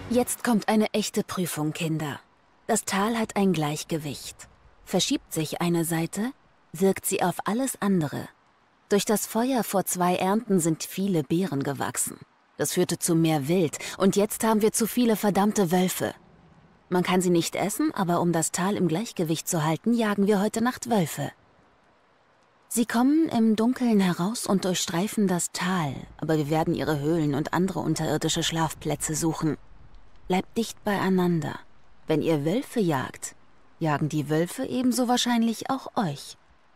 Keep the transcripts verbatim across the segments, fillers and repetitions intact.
Jetzt kommt eine echte Prüfung, Kinder. Das Tal hat ein Gleichgewicht. Verschiebt sich eine Seite, wirkt sie auf alles andere. Durch das Feuer vor zwei Ernten sind viele Beeren gewachsen. Das führte zu mehr Wild und jetzt haben wir zu viele verdammte Wölfe. Man kann sie nicht essen, aber um das Tal im Gleichgewicht zu halten, jagen wir heute Nacht Wölfe. Sie kommen im Dunkeln heraus und durchstreifen das Tal, aber wir werden ihre Höhlen und andere unterirdische Schlafplätze suchen. Bleibt dicht beieinander. Wenn ihr Wölfe jagt, jagen die Wölfe ebenso wahrscheinlich auch euch.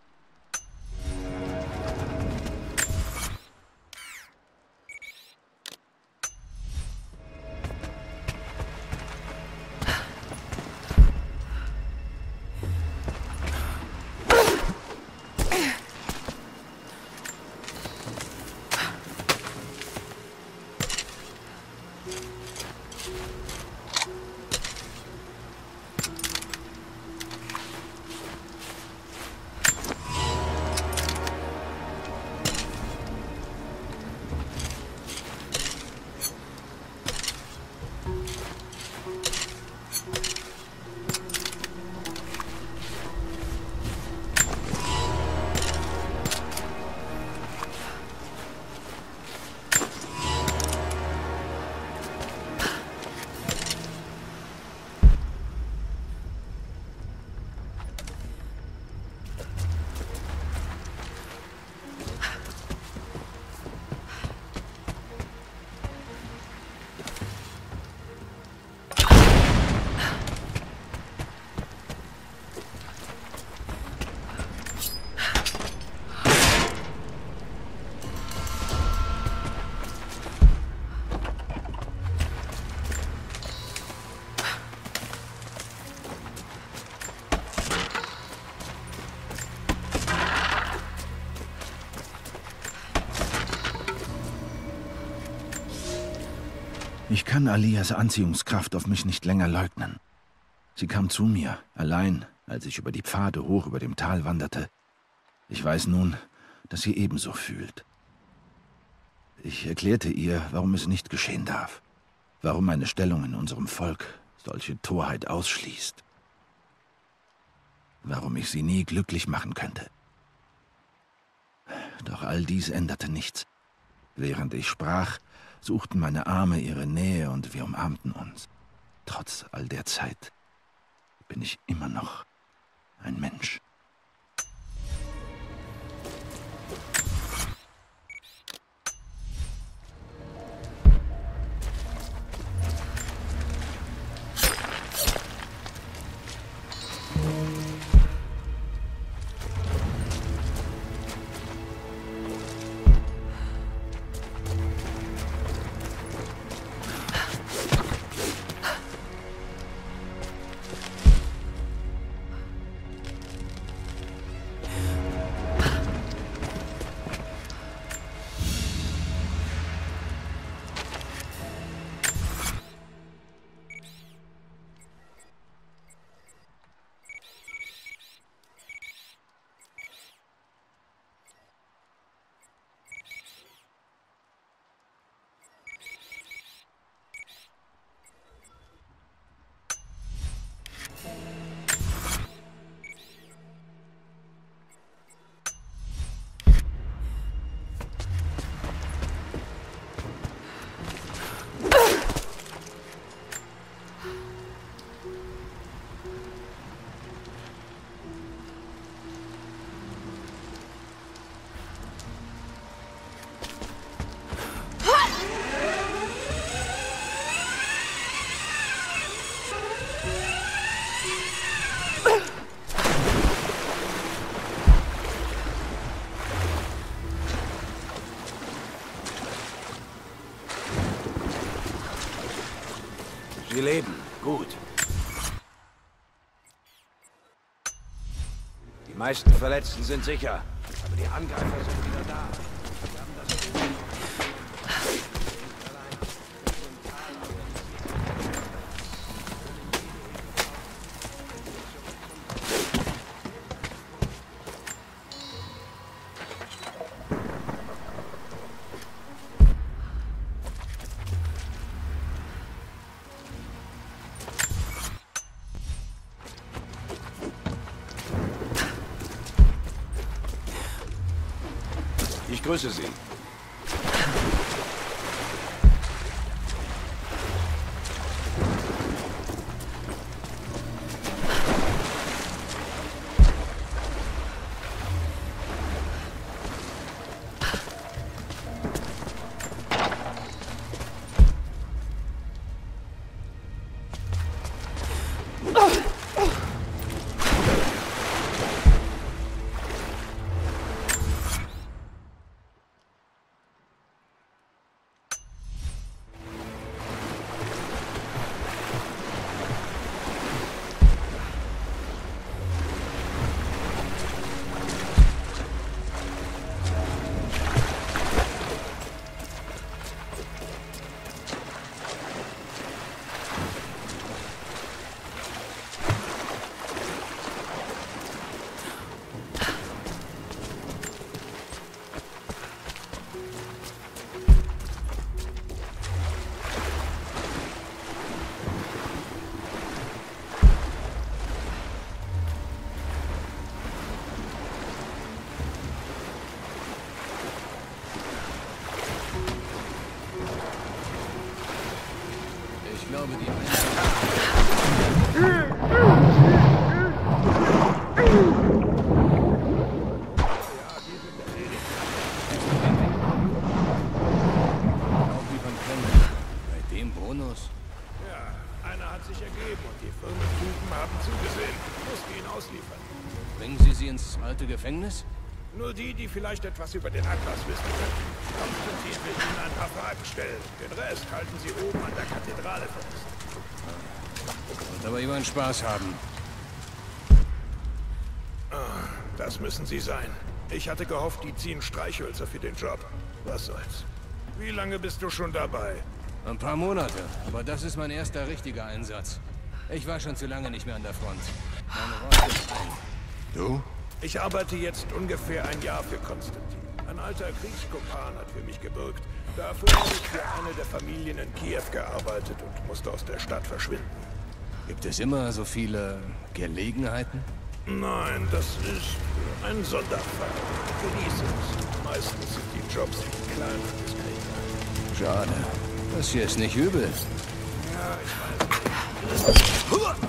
Ich kann Alias Anziehungskraft auf mich nicht länger leugnen. Sie kam zu mir, allein, als ich über die Pfade hoch über dem Tal wanderte. Ich weiß nun, dass sie ebenso fühlt. Ich erklärte ihr, warum es nicht geschehen darf. Warum meine Stellung in unserem Volk solche Torheit ausschließt. Warum ich sie nie glücklich machen könnte. Doch all dies änderte nichts. Während ich sprach, suchten meine Arme ihre Nähe und wir umarmten uns. Trotz all der Zeit bin ich immer noch ein Mensch. Sie leben. Gut. Die meisten Verletzten sind sicher, aber die Angreifer sind wieder da. Wir haben das grüße Sie. Ich glaube, die Bei dem Bonus? Ja, einer hat sich ergeben und die Firmentypen haben zugesehen. Mussten ihn ausliefern. Bringen Sie sie ins alte Gefängnis? Nur die, die vielleicht etwas über den Atlas wissen können. Konstantin will Ihnen ein paar Fragen stellen. Den Rest halten Sie oben an der Kathedrale fest. Wird aber jemand Spaß haben. Das müssen Sie sein. Ich hatte gehofft, die ziehen Streichhölzer für den Job. Was soll's. Wie lange bist du schon dabei? Ein paar Monate, aber das ist mein erster richtiger Einsatz. Ich war schon zu lange nicht mehr an der Front. Meine Rolle ist ein. Du? Ich arbeite jetzt ungefähr ein Jahr für Konstantin. Ein alter Kriegskumpan hat für mich gebürgt. Davor habe ich für eine der Familien in Kiew gearbeitet und musste aus der Stadt verschwinden. Gibt es immer so viele Gelegenheiten? Nein, das ist ein Sonderfall. Genieße es. Meistens sind die Jobs viel kleiner als Krieger. Schade. Das hier ist nicht übel. Ja, ich weiß nicht.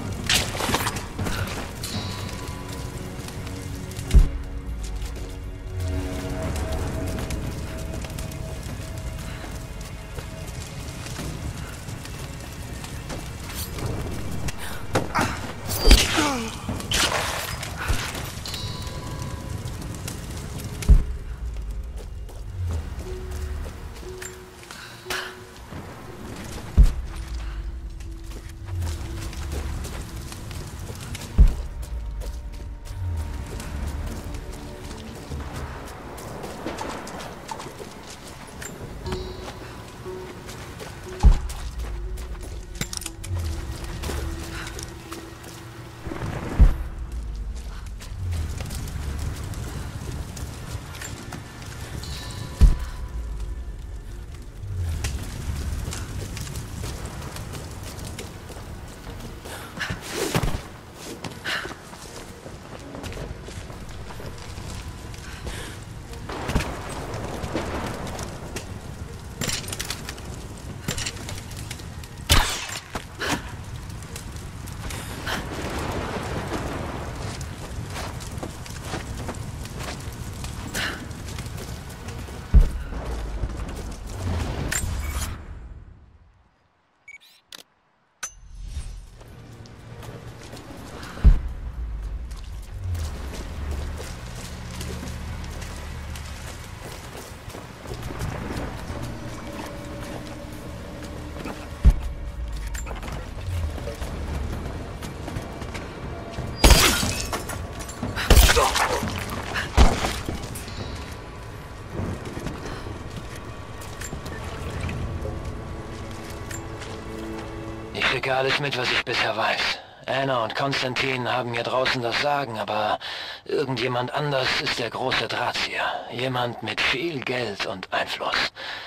Ich kriege alles mit, was ich bisher weiß. Anna und Konstantin haben mir draußen das Sagen, aber irgendjemand anders ist der große Drahtzieher. Jemand mit viel Geld und Einfluss.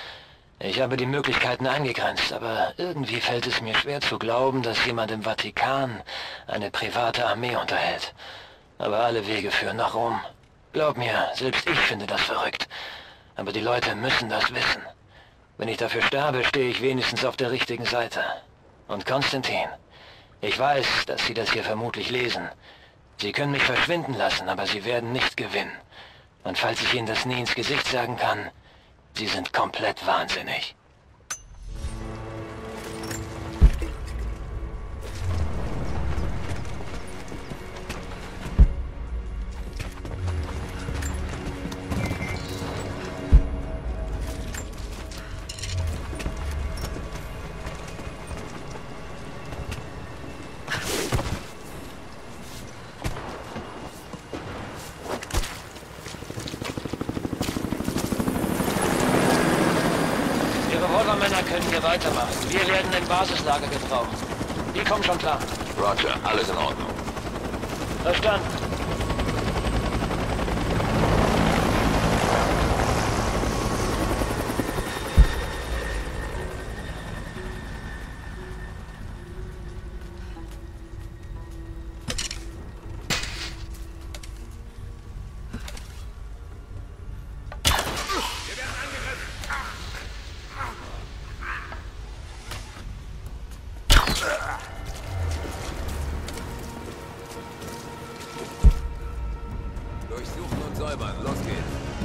Ich habe die Möglichkeiten eingegrenzt, aber irgendwie fällt es mir schwer zu glauben, dass jemand im Vatikan eine private Armee unterhält. Aber alle Wege führen nach Rom. Glaub mir, selbst ich finde das verrückt. Aber die Leute müssen das wissen. Wenn ich dafür sterbe, stehe ich wenigstens auf der richtigen Seite. Und Konstantin, ich weiß, dass Sie das hier vermutlich lesen. Sie können mich verschwinden lassen, aber Sie werden nicht gewinnen. Und falls ich Ihnen das nie ins Gesicht sagen kann, Sie sind komplett wahnsinnig. Männer können hier weitermachen. Wir werden im Basislager gebraucht. Die kommen schon klar. Roger, alles in Ordnung. Verstanden. Durchsuchen und säubern. Los geht's.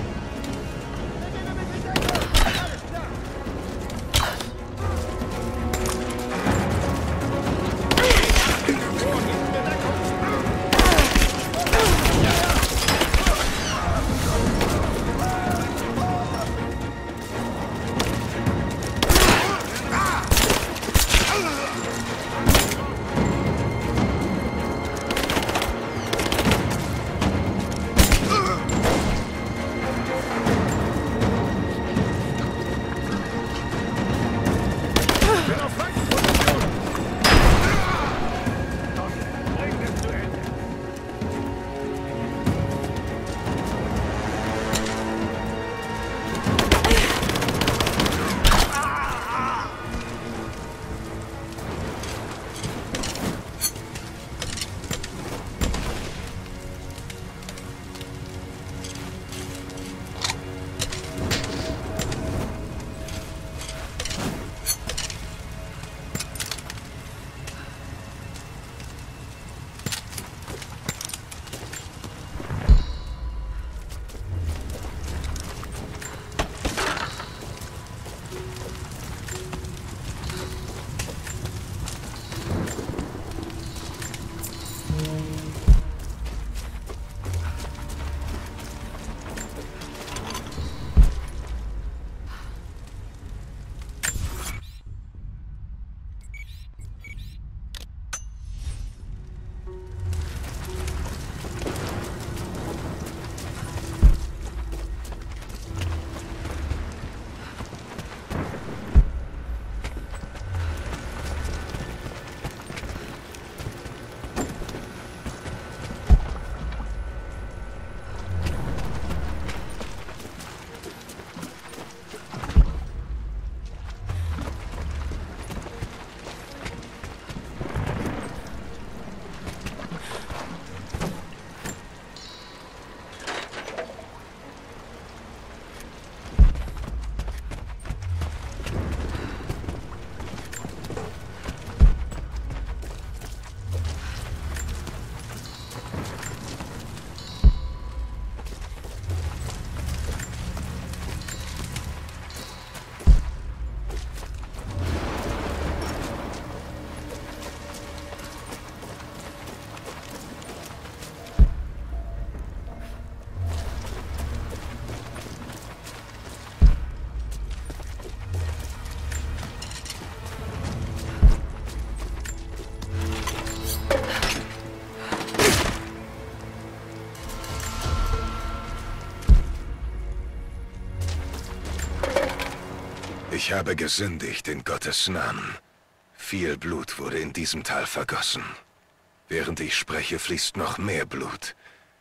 Ich habe gesündigt in Gottes Namen. Viel Blut wurde in diesem Tal vergossen. Während ich spreche, fließt noch mehr Blut.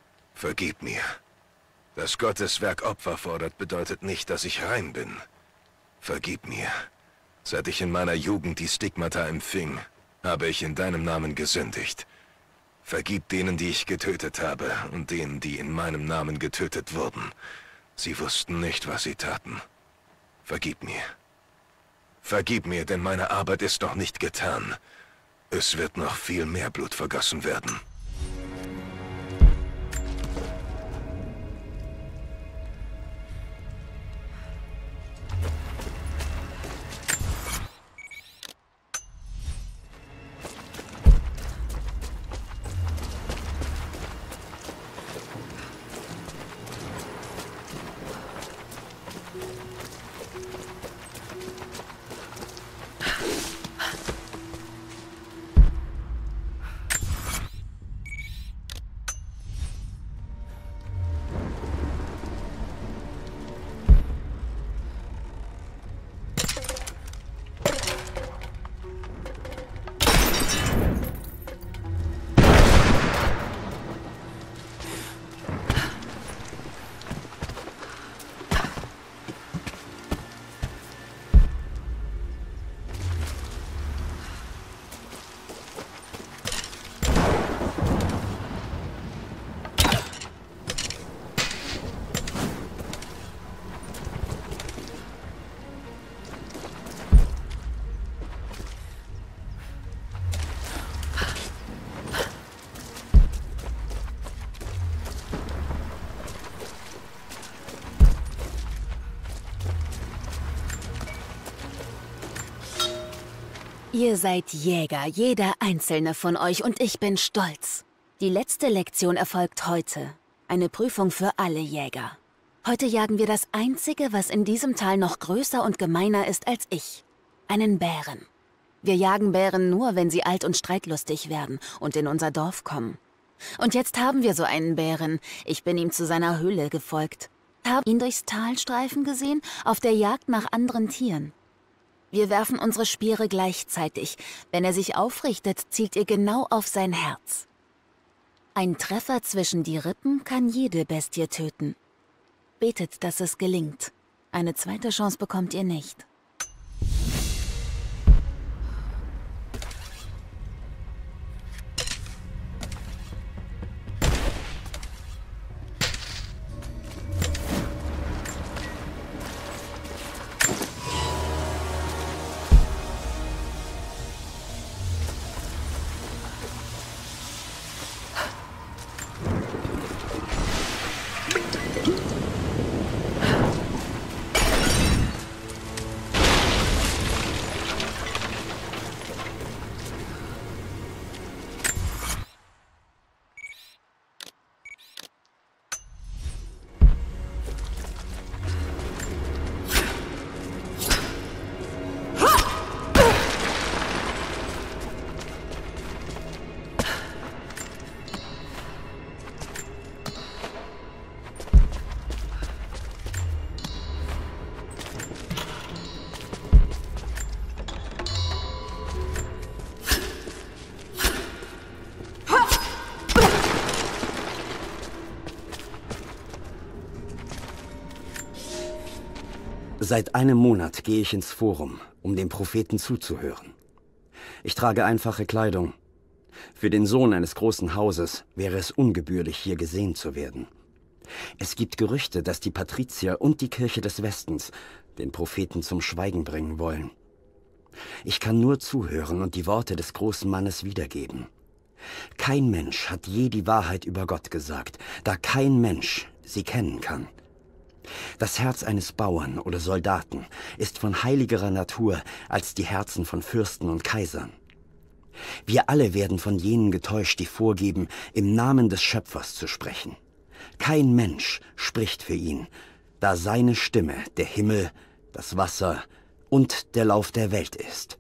Vergib mir. Dass Gottes Werk Opfer fordert, bedeutet nicht, dass ich rein bin. Vergib mir. Seit ich in meiner Jugend die Stigmata empfing, habe ich in deinem Namen gesündigt. Vergib denen, die ich getötet habe, und denen, die in meinem Namen getötet wurden. Sie wussten nicht, was sie taten. Vergib mir. Vergib mir, denn meine Arbeit ist noch nicht getan. Es wird noch viel mehr Blut vergossen werden. Ihr seid Jäger, jeder einzelne von euch, und ich bin stolz. Die letzte Lektion erfolgt heute. Eine Prüfung für alle Jäger. Heute jagen wir das Einzige, was in diesem Tal noch größer und gemeiner ist als ich. Einen Bären. Wir jagen Bären nur, wenn sie alt und streitlustig werden und in unser Dorf kommen. Und jetzt haben wir so einen Bären. Ich bin ihm zu seiner Höhle gefolgt. Hab ihn durchs Tal streifen gesehen, auf der Jagd nach anderen Tieren. Wir werfen unsere Speere gleichzeitig. Wenn er sich aufrichtet, zielt ihr genau auf sein Herz. Ein Treffer zwischen die Rippen kann jede Bestie töten. Betet, dass es gelingt. Eine zweite Chance bekommt ihr nicht. Seit einem Monat gehe ich ins Forum, um dem Propheten zuzuhören. Ich trage einfache Kleidung. Für den Sohn eines großen Hauses wäre es ungebührlich, hier gesehen zu werden. Es gibt Gerüchte, dass die Patrizier und die Kirche des Westens den Propheten zum Schweigen bringen wollen. Ich kann nur zuhören und die Worte des großen Mannes wiedergeben. Kein Mensch hat je die Wahrheit über Gott gesagt, da kein Mensch sie kennen kann. Das Herz eines Bauern oder Soldaten ist von heiligerer Natur als die Herzen von Fürsten und Kaisern. Wir alle werden von jenen getäuscht, die vorgeben, im Namen des Schöpfers zu sprechen. Kein Mensch spricht für ihn, da seine Stimme der Himmel, das Wasser und der Lauf der Welt ist.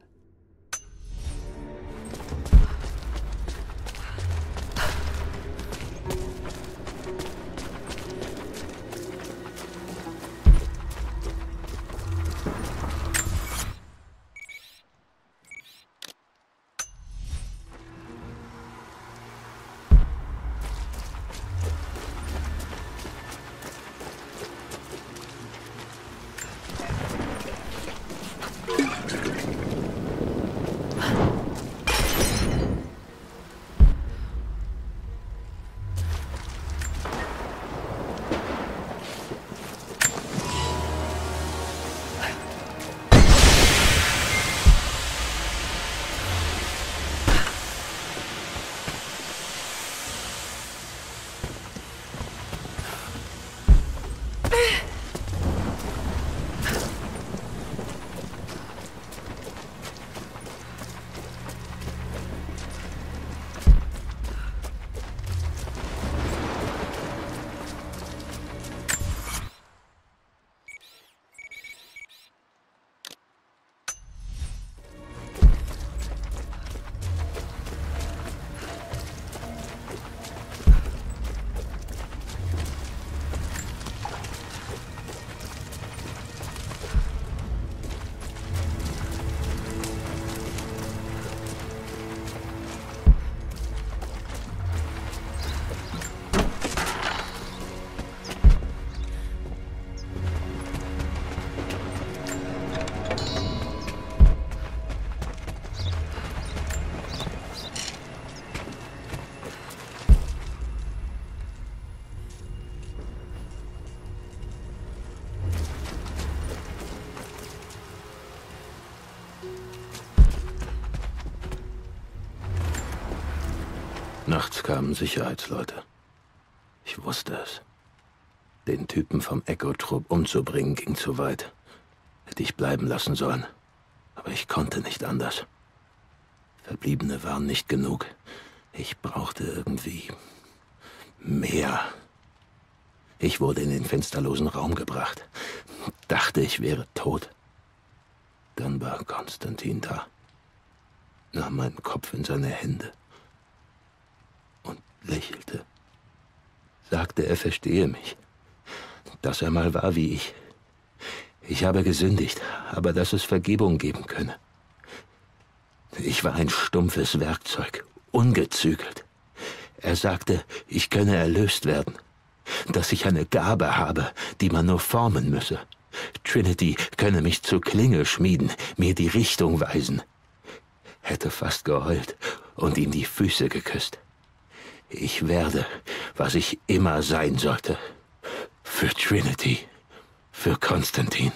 Nachts kamen Sicherheitsleute. Ich wusste es. Den Typen vom Echo-Trupp umzubringen ging zu weit. Hätte ich bleiben lassen sollen. Aber ich konnte nicht anders. Verbliebene waren nicht genug. Ich brauchte irgendwie mehr. Ich wurde in den fensterlosen Raum gebracht. Dachte, ich wäre tot. Dann war Konstantin da. Nahm meinen Kopf in seine Hände und lächelte. Sagte, er verstehe mich. Dass er mal war wie ich. Ich habe gesündigt, aber dass es Vergebung geben könne. Ich war ein stumpfes Werkzeug, ungezügelt. Er sagte, ich könne erlöst werden. Dass ich eine Gabe habe, die man nur formen müsse. Trinity könne mich zur Klinge schmieden, mir die Richtung weisen. Hätte fast geheult und ihm die Füße geküsst. Ich werde, was ich immer sein sollte. Für Trinity. Für Konstantin.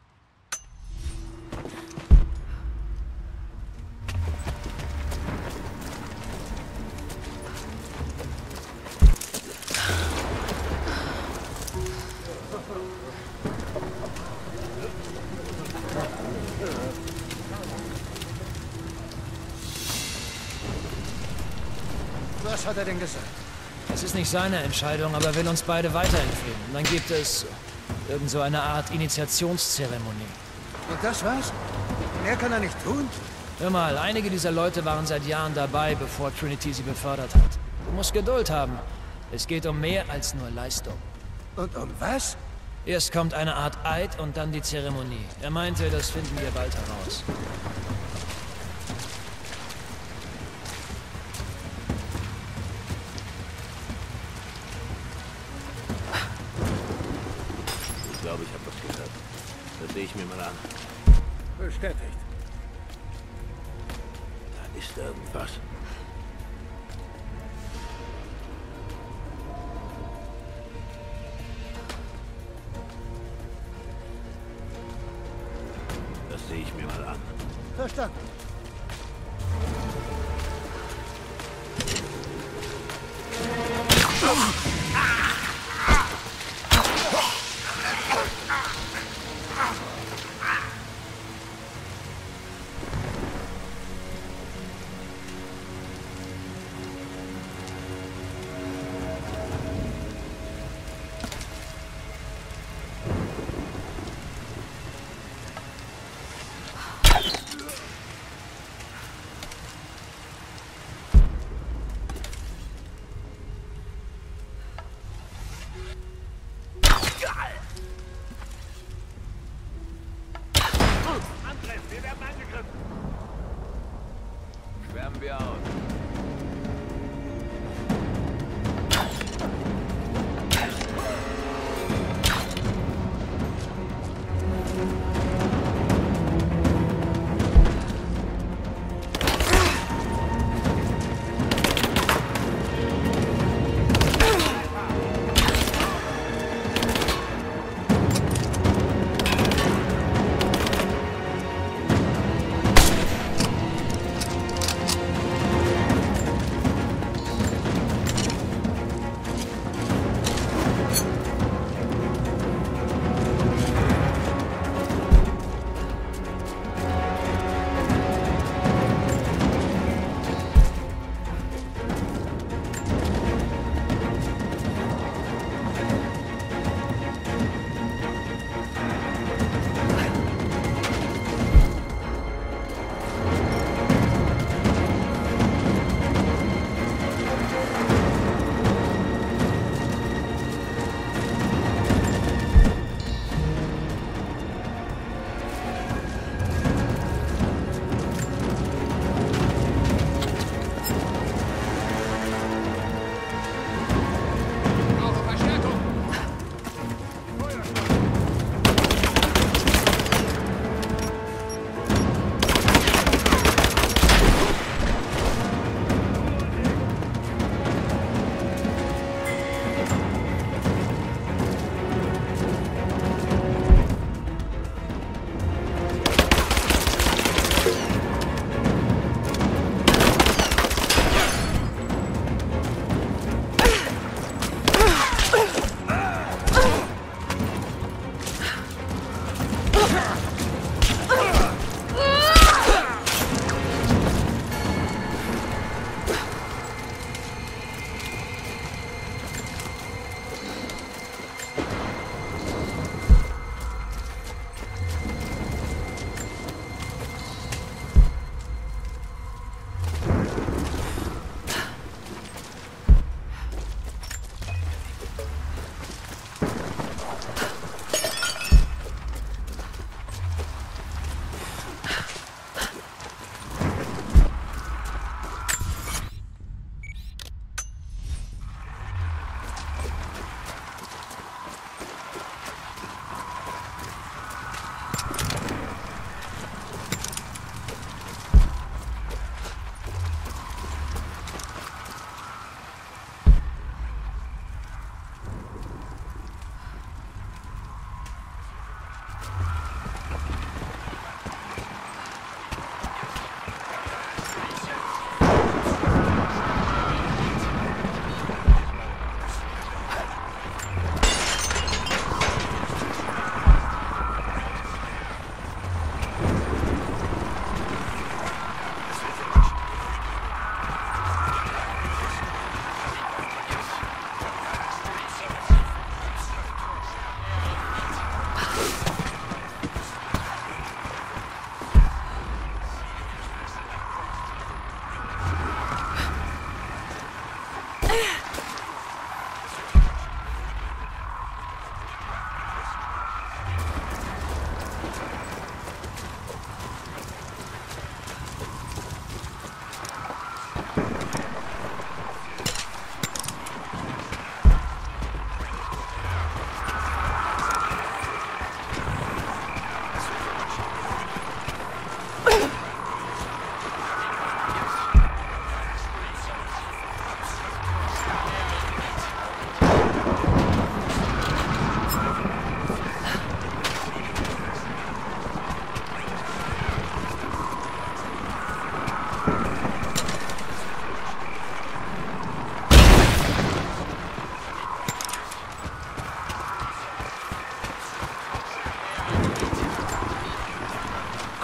Was hat er denn gesagt? Es ist nicht seine Entscheidung, aber er will uns beide weiterempfehlen. Und dann gibt es irgend so eine Art Initiationszeremonie. Und das war's? Mehr kann er nicht tun? Hör mal, einige dieser Leute waren seit Jahren dabei, bevor Trinity sie befördert hat. Du musst Geduld haben. Es geht um mehr als nur Leistung. Und um was? Erst kommt eine Art Eid und dann die Zeremonie. Er meinte, das finden wir bald heraus. Ich glaube, ich habe was gehört. Das sehe ich mir mal an. Bestätigt. Da ist irgendwas. Das sehe ich mir mal an. Verstanden. Schwärmen wir aus.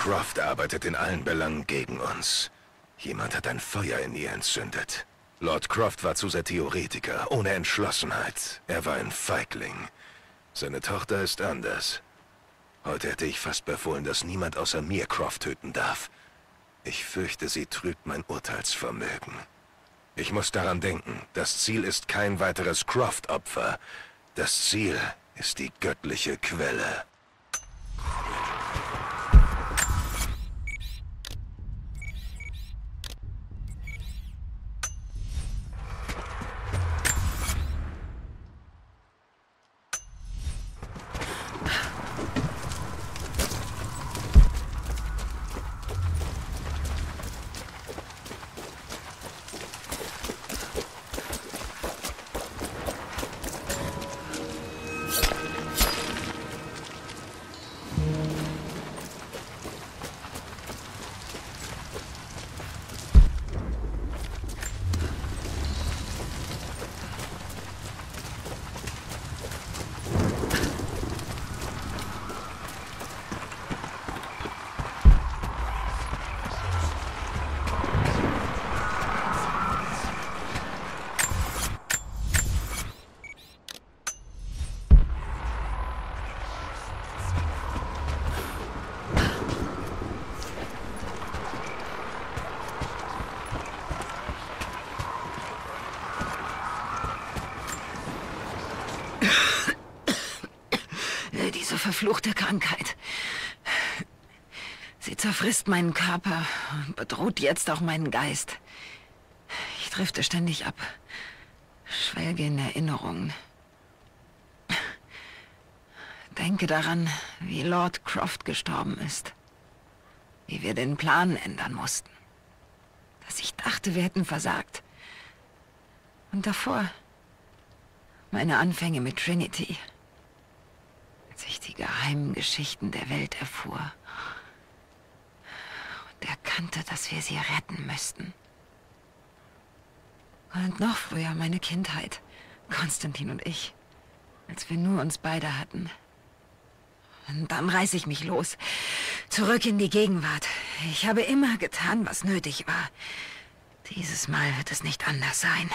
Croft arbeitet in allen Belangen gegen uns. Jemand hat ein Feuer in ihr entzündet. Lord Croft war zu sehr Theoretiker, ohne Entschlossenheit. Er war ein Feigling. Seine Tochter ist anders. Heute hätte ich fast befohlen, dass niemand außer mir Croft töten darf. Ich fürchte, sie trübt mein Urteilsvermögen. Ich muss daran denken, das Ziel ist kein weiteres Croft-Opfer. Das Ziel ist die göttliche Quelle. Diese verfluchte Krankheit. Sie zerfrisst meinen Körper und bedroht jetzt auch meinen Geist. Ich drifte ständig ab, schwelge in Erinnerungen. Denke daran, wie Lord Croft gestorben ist. Wie wir den Plan ändern mussten. Dass ich dachte, wir hätten versagt. Und davor meine Anfänge mit Trinity. Als ich die geheimen Geschichten der Welt erfuhr und erkannte, dass wir sie retten müssten. Und noch früher meine Kindheit, Konstantin und ich, als wir nur uns beide hatten. Und dann reiß ich mich los, zurück in die Gegenwart. Ich habe immer getan, was nötig war. Dieses Mal wird es nicht anders sein.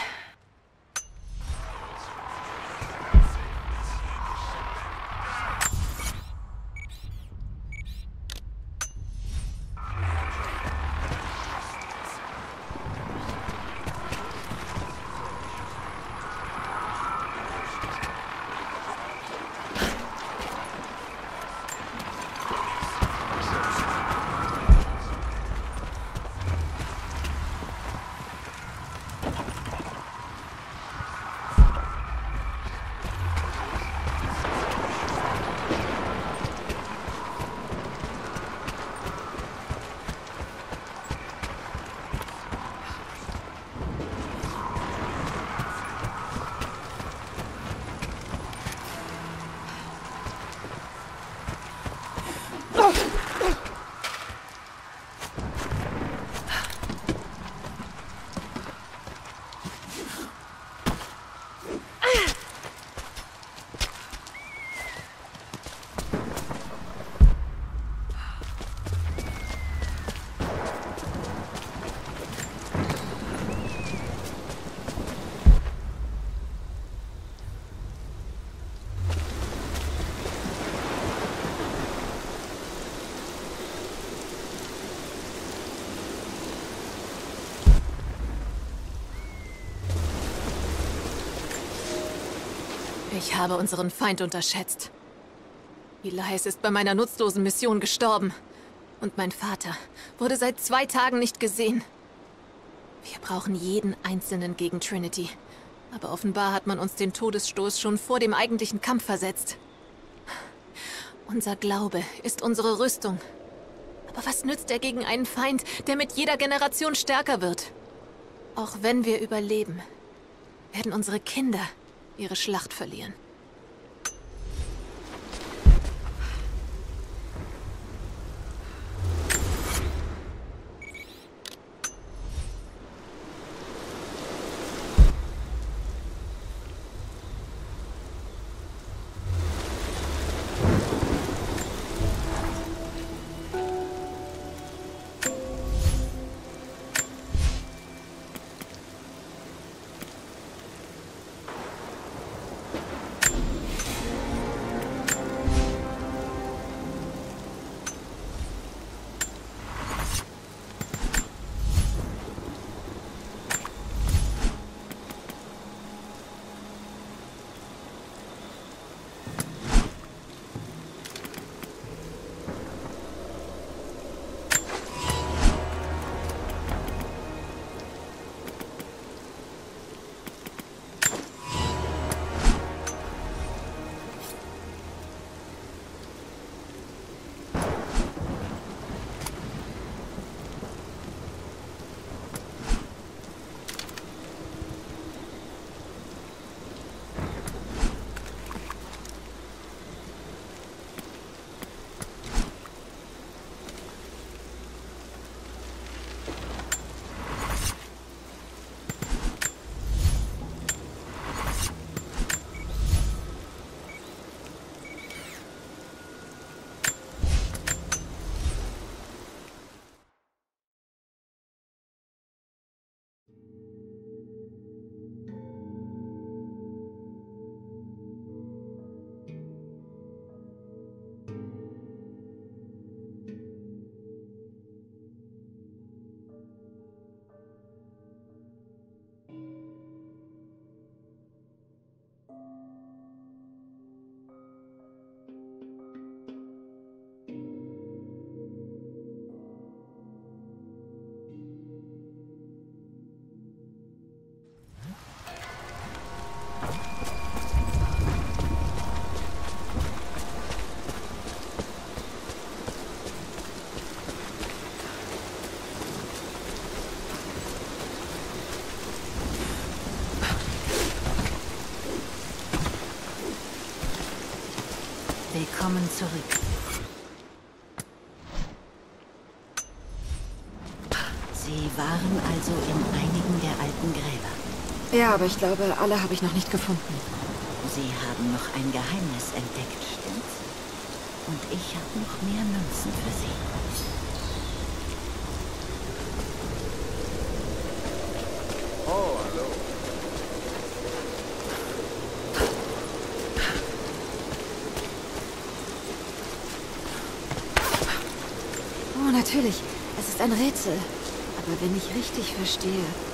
Ich habe unseren Feind unterschätzt. Elias ist bei meiner nutzlosen Mission gestorben. Und mein Vater wurde seit zwei Tagen nicht gesehen. Wir brauchen jeden Einzelnen gegen Trinity. Aber offenbar hat man uns den Todesstoß schon vor dem eigentlichen Kampf versetzt. Unser Glaube ist unsere Rüstung. Aber was nützt er gegen einen Feind, der mit jeder Generation stärker wird? Auch wenn wir überleben, werden unsere Kinder ihre Schlacht verlieren. Willkommen zurück. Sie waren also in einigen der alten Gräber. Ja, aber ich glaube, alle habe ich noch nicht gefunden. Sie haben noch ein Geheimnis entdeckt, stimmt's? Und ich habe noch mehr Münzen für Sie. Oh, hallo. Oh, natürlich. Es ist ein Rätsel. Aber wenn ich richtig verstehe,